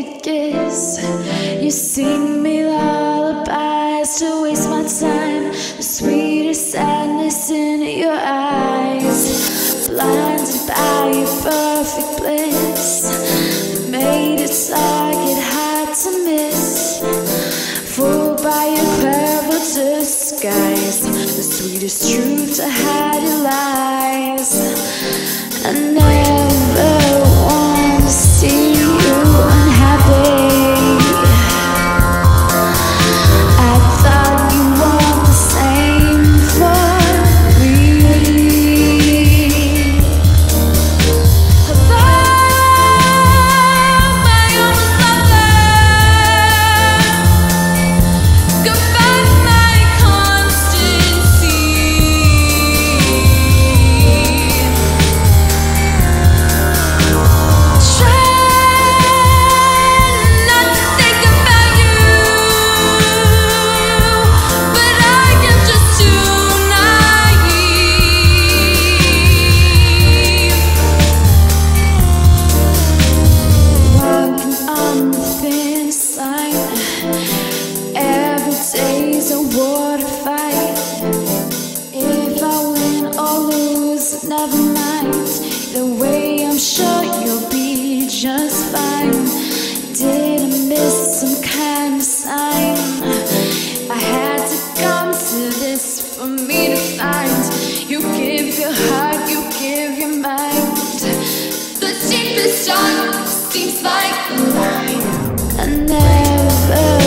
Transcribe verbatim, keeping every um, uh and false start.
it gets. You sing me lullabies to waste my time. The sweetest sadness in your eyes. Blinded by your perfect bliss, made a target hard to miss. Fooled by your clever disguise, the sweetest truth to hide your lies. I never want to see you unhappy. I thought you want the same for me. Although my own lover, goodbye my constancy. Every day's a war to fight. If I win or lose, never mind. Either way, I'm sure you'll be just fine. Did I miss some kind of sign? I had to come to this for me to find. You give your heart, you give your mind. The cheapest shot seems like mine. I never